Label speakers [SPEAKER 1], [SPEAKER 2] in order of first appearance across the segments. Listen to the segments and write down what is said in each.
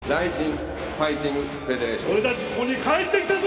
[SPEAKER 1] ライジンファイティングフェデレーション。
[SPEAKER 2] 俺たちここに帰ってきたぞ。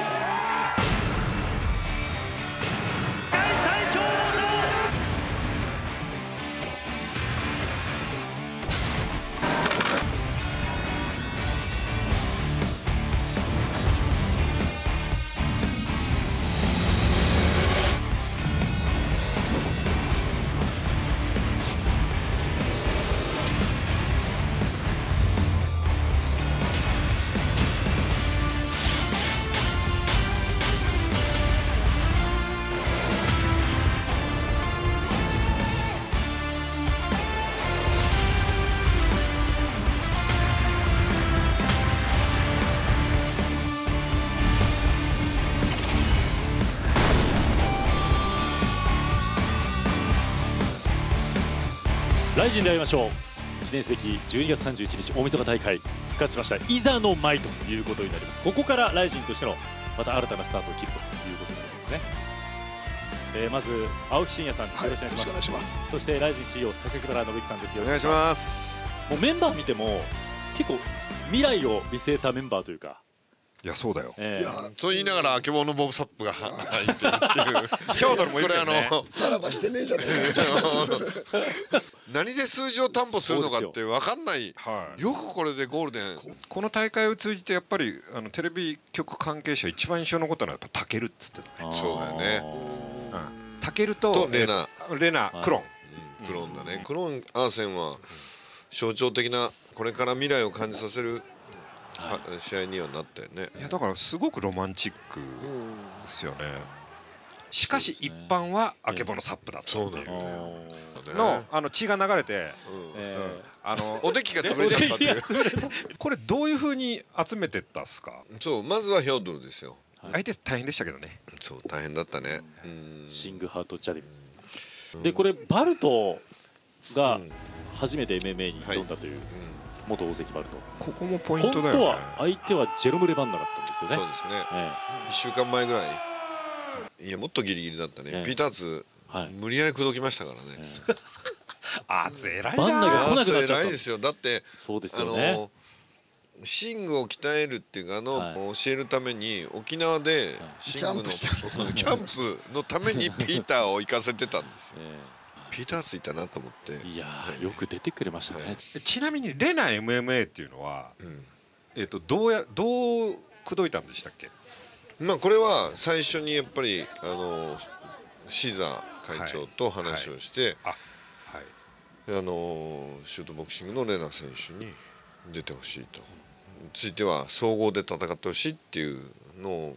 [SPEAKER 3] ライジンで会いましょう。記念すべき12月31日大晦日大会復活しました。いざの舞ということになります。ここからライジンとしてのまた新たなスタートを切るということになりますね。まず青木真也さん、よろしくお願いします。そしてライジン CEO 榊原信之さんです。よろしくお願いします。もうメンバー見ても結構未来を見据えたメンバーというか。
[SPEAKER 4] いやそうだよ。
[SPEAKER 5] いやそう言いながらあけぼのボブサップが入ってるっていう
[SPEAKER 4] ヒョードルもいるよね。
[SPEAKER 6] さらばしてねえじゃねえか。
[SPEAKER 5] 何で数字を担保するのかって分かんない。よくこれでゴールデン。
[SPEAKER 4] この大会を通じてやっぱりテレビ局関係者一番印象に残ったのはやっぱタケルっつってたね。
[SPEAKER 5] そうだよね。
[SPEAKER 4] タケルとレナクロン。
[SPEAKER 5] クロンだね。クロンアーセンは象徴的なこれから未来を感じさせる試合にはなったよね。
[SPEAKER 4] いやだからすごくロマンチックですよね。しかし一般はあけぼのサップだったっていうの血が流れて
[SPEAKER 5] おできが潰れちゃったっていう。
[SPEAKER 4] これどういうふうに集めてったっすか。
[SPEAKER 5] そうまずはヒョードルですよ。
[SPEAKER 4] 相手大変でしたけどね。
[SPEAKER 5] そう大変だったね。
[SPEAKER 3] シングハートチャレンジでこれバルトが初めて MMA に挑んだという元大関バルト。
[SPEAKER 4] ここもポイントだよね。
[SPEAKER 3] 本当は相手はジェロム・レバンナだったんですよね。
[SPEAKER 5] そうですね。1週間前ぐらい、いやもっとギリギリだったね。ピーターツ無理やり口説きましたからね。
[SPEAKER 4] あつ偉いな。
[SPEAKER 3] バンナが来なくなっちゃった。
[SPEAKER 5] 偉いですよ。だって
[SPEAKER 3] そうですよね。
[SPEAKER 5] シングを鍛えるっていうか教えるために沖縄でシングのキャンプのためにピーターを行かせてたんですよ。ピーターツいたなと思って。
[SPEAKER 3] いやよく出てくれましたね。
[SPEAKER 4] ちなみにレナ MMA っていうのはどう口説いたんでしたっけ。
[SPEAKER 5] まあこれは最初にやっぱりシーザー会長と話をしてシュートボクシングのレナ選手に出てほしいと。ついては総合で戦ってほしいっていうのを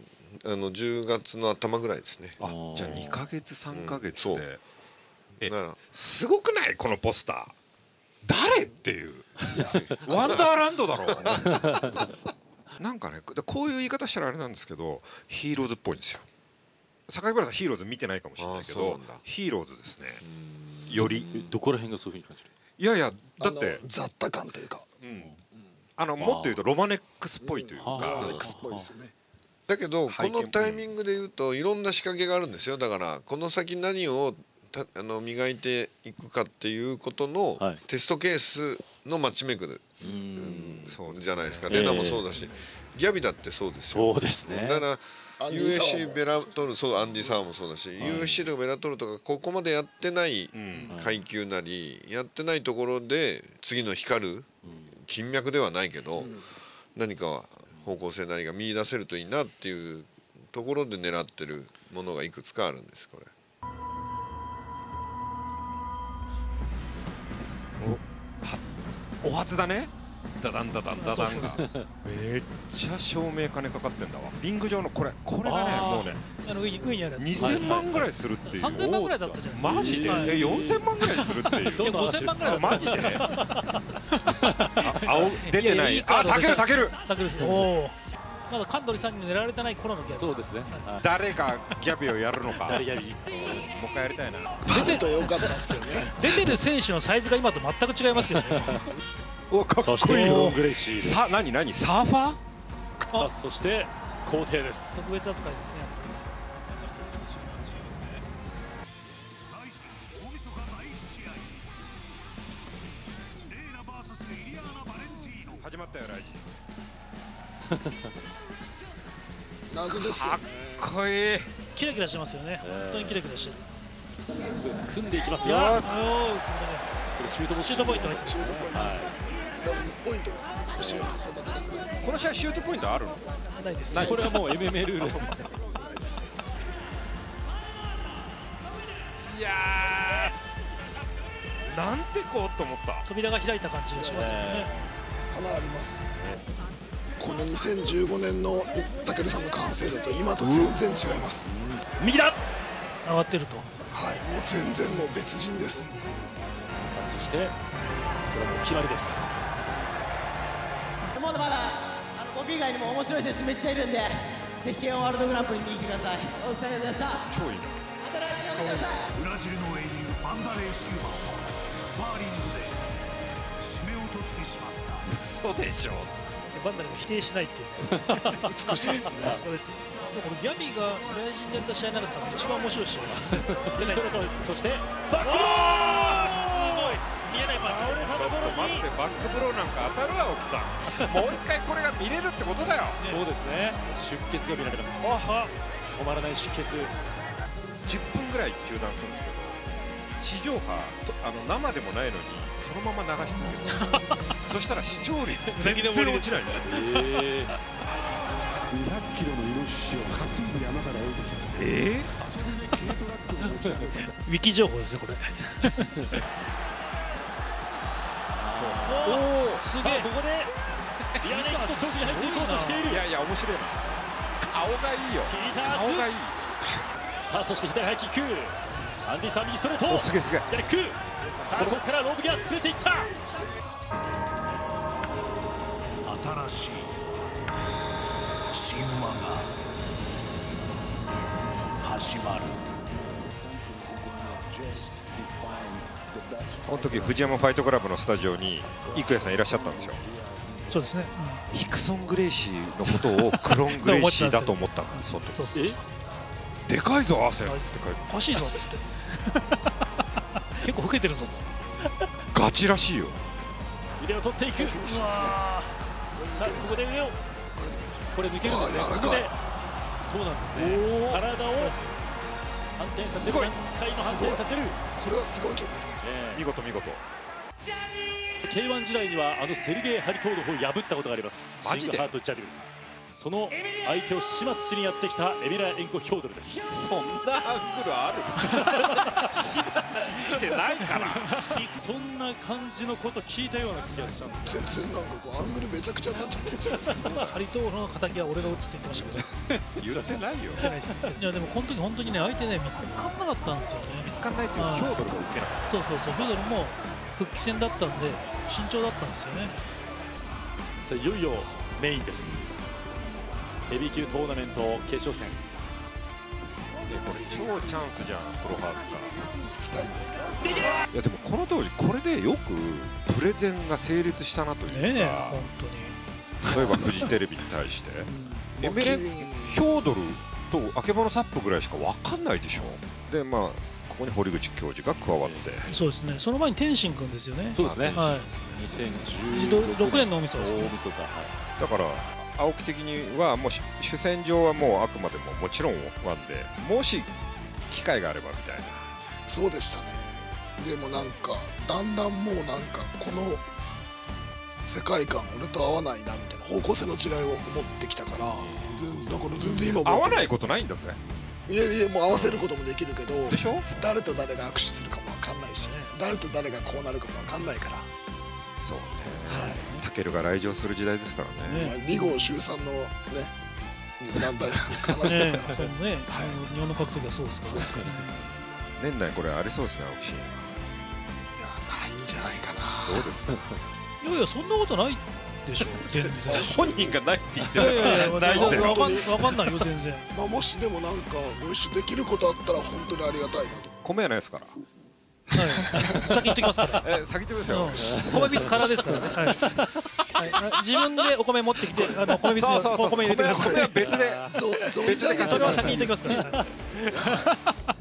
[SPEAKER 5] 10月の頭ぐらいですね。
[SPEAKER 4] じゃあ2ヶ月3ヶ月で。すごくないこのポスター。誰っていうワンダーランドだろう。なんかねこういう言い方したらあれなんですけどヒーローズっぽいんですよ。榊原さんヒーローズ見てないかもしれないけどヒーローズですね。より
[SPEAKER 3] どこら辺がそういうふうに感じる。
[SPEAKER 4] いやいやだって
[SPEAKER 6] 雑多感というか
[SPEAKER 4] もっと言うとロマネックスっぽいというか。
[SPEAKER 6] ロマネックスっぽいですよね。
[SPEAKER 5] だけどこのタイミングで言うといろんな仕掛けがあるんですよ。だからこの先何を磨いていくかっていうことのテストケースのマッチメイクじゃないですか。レナもそうだしギャビだってそうですよ。
[SPEAKER 3] そうですね。
[SPEAKER 5] だから UFC ベラトルそうアンディ・サーもそうだし UFC とかベラトルとかここまでやってない階級なりやってないところで次の光る金脈ではないけど何か方向性何か見出せるといいなっていうところで狙ってるものがいくつかあるんですこれ。
[SPEAKER 4] お初だね。ダダンダダンダダンがめっちゃ照明金かかってんだわ。リング上のこれがねもうね
[SPEAKER 7] 上にあるやつ
[SPEAKER 4] 2000万ぐらいするっていう。
[SPEAKER 7] 3000万ぐらいだったじゃん。
[SPEAKER 4] マジで4000万ぐらいするっていう。
[SPEAKER 7] 5000万ぐらい
[SPEAKER 4] マジで青出てない。あタケル
[SPEAKER 7] まだカンドリさんに狙われてない頃のギャビ。
[SPEAKER 3] そうですね。
[SPEAKER 4] 誰がギャビをやるのか。
[SPEAKER 3] 誰ギャビ。
[SPEAKER 4] もう一回やりたいな。
[SPEAKER 6] 出てとよかったっすよね。
[SPEAKER 7] 出てる選手のサイズが今と全く違いますよね。
[SPEAKER 3] そしてクロン・グレイシー。
[SPEAKER 4] さあ何サーファー。
[SPEAKER 3] さあそして皇帝です。
[SPEAKER 7] 特別扱いですね。
[SPEAKER 4] 始まった。 ったよライジ
[SPEAKER 6] 謎ですよね。
[SPEAKER 4] かっこいい。
[SPEAKER 7] キラキラしてますよね。本当にキラキラしてる。
[SPEAKER 3] 組んでいきます
[SPEAKER 7] いや
[SPEAKER 3] が、
[SPEAKER 7] ー、
[SPEAKER 3] これシュート
[SPEAKER 7] シュートポイント入って
[SPEAKER 6] シュートポイントですね。でも1ポイントですね。後ろに育てなくない。
[SPEAKER 4] この試合シュートポイントあるの？
[SPEAKER 7] ないです。
[SPEAKER 3] これはもう MMA ルール。
[SPEAKER 6] ないです。
[SPEAKER 4] いやーなんてこうと思った。
[SPEAKER 7] 扉が開いた感じがしますよね。
[SPEAKER 6] 花あります。この2015年のタケルさんの完成度と今と全然違います。
[SPEAKER 3] 右だ。
[SPEAKER 7] 上がってると。
[SPEAKER 6] はい、もう全然もう別人です。
[SPEAKER 3] さあそしてこれはもう決まりです。
[SPEAKER 2] まだまだ僕以外にも面白い選手めっちゃいるんで、ぜひ K1 ワールドグランプリに来てください。お疲れ様でした。
[SPEAKER 4] 超いいな。
[SPEAKER 2] また来週お願いします。
[SPEAKER 8] ブラジルの英雄マンダレー・シューマンはスパーリングで締め落としてしまった。
[SPEAKER 4] 嘘でしょ。
[SPEAKER 7] バンダリも否定しないっていうね。
[SPEAKER 6] 美しいですね。
[SPEAKER 7] さすがですよ。これギャビがライジンでやった試合の中で多分一番面白い試合です。
[SPEAKER 3] ストレート、そしてバックブロー。
[SPEAKER 7] すごい見えないパンチですね。
[SPEAKER 4] ちょっと待って、バックブローなんか当たるわ奥さん。もう一回これが見れるってことだよ。
[SPEAKER 3] そうですね。出血が見られます。止まらない出血。
[SPEAKER 4] 10分ぐらい中断するんですけど、地上波と生でもないのにそのまま流し続ける。そしたら視聴率全然落ちないんですよ。
[SPEAKER 9] 200キロのイノシシを担いで山から降りてきた。
[SPEAKER 7] ウィキ情報ですねこれ。
[SPEAKER 3] おお、すげえ。ここでリアネット直に入っていこうとしている。
[SPEAKER 4] いやいや面白いな。顔がいいよ。顔がいい。
[SPEAKER 3] さあそして左ハイキック。アンディさん右ストレート。
[SPEAKER 4] すげえすげえ。
[SPEAKER 3] 左キック。ここからロブギア連れていった。
[SPEAKER 8] 新しい神話が始まる。
[SPEAKER 4] この時藤山ファイトクラブのスタジオに生谷さんいらっしゃったんですよ。
[SPEAKER 7] そうですね。
[SPEAKER 4] ヒクソン・グレイシーのことをクロン・グレイシーだと思ったんです。
[SPEAKER 7] そうそう。
[SPEAKER 4] でかいぞ汗っつって書いて。
[SPEAKER 7] おかしいぞっつって。結構老けてるぞっつって。
[SPEAKER 4] ガチらしいよ。
[SPEAKER 3] 腕を取っていく。さあここで腕をこれ抜けるんですね。ここでそうなんですね。体を反転させる。回の反転させる。
[SPEAKER 6] これはすごいと思います。
[SPEAKER 4] 見事見事。
[SPEAKER 3] K1 時代にはセルゲイ・ハリトードフを破ったことがあります。
[SPEAKER 4] マジで
[SPEAKER 3] シングハートジャリルです。その相手を始末しにやってきたエミラ・エンコ・ヒョードルです。
[SPEAKER 4] そんなアングルある？始末しに来てないから。
[SPEAKER 3] そんな感じのこと聞いたような気がしたんです。
[SPEAKER 6] 全然なんかこうアングルめちゃくちゃになっちゃってるじゃないですか。
[SPEAKER 7] ハリトードの敵は俺が打つって言ってましたけど。
[SPEAKER 4] 言ってないよ。
[SPEAKER 7] 言ってないです。いやでもこの時本当にね相手ね見つかんなかったんですよね。
[SPEAKER 4] 見つかんないというかヒョードルが受けなかった。
[SPEAKER 7] そうそうそう。ヒョードルも復帰戦だったんで慎重だったんですよね。
[SPEAKER 3] さあいよいよメインです。ヘビー級トーナメント決勝戦。
[SPEAKER 4] これ超チャンスじゃんプロハースか。
[SPEAKER 6] つきたいんですけど。
[SPEAKER 4] いやでもこの当時これでよくプレゼンが成立したなというか。
[SPEAKER 7] 本当に。
[SPEAKER 4] 例えばフジテレビに対してエメレヒョードルとアケボノサップぐらいしか分かんないでしょ。でまあここに堀口教授が加わって。
[SPEAKER 7] そうですね。その前に天心君ですよね。
[SPEAKER 3] そうですね。
[SPEAKER 7] はい。2016年の大晦日ですね。
[SPEAKER 3] 大晦日。
[SPEAKER 4] だから青木的にはもう主戦場はもうあくまでももちろんワンで、もし機会があればみたいな。
[SPEAKER 6] そうでしたね。でもなんかだんだんもうなんかこの世界観俺と合わないなみたいな方向性の違いを持ってきたから、だから全然今
[SPEAKER 4] 合わないことないんだぜ。
[SPEAKER 6] いやいやもう合わせることもできるけど、
[SPEAKER 4] でしょ？
[SPEAKER 6] 誰と誰が握手するかも分かんないし、誰と誰がこうなるかも分かんないから。
[SPEAKER 4] そうね。
[SPEAKER 6] はい。
[SPEAKER 4] タケルが来場する時代ですからね。
[SPEAKER 6] 2号週3のねなんだ話ですから。
[SPEAKER 7] そうね。日本の格闘技はそうですから。
[SPEAKER 6] そうですかね。
[SPEAKER 4] 年内これありそうですね青木真。
[SPEAKER 6] いやないんじゃないかな。
[SPEAKER 4] どうですか？
[SPEAKER 7] いやいやそんなことないでしょ全然。
[SPEAKER 4] 本人がないって言ってるから。
[SPEAKER 7] ないって分かんないよ全然。
[SPEAKER 6] まあもしでもなんかご一緒できることあったら本当にありがたいなと。
[SPEAKER 4] 米はないですから。
[SPEAKER 7] はい、先言ってきますから。
[SPEAKER 4] 先言ってくださいよ。
[SPEAKER 7] 米びつ空ですからね。はい。自分でお米持ってきて、米びつお米入れてください。
[SPEAKER 4] 米は別で。
[SPEAKER 6] 存じ上げて
[SPEAKER 7] それは先言ってきますから。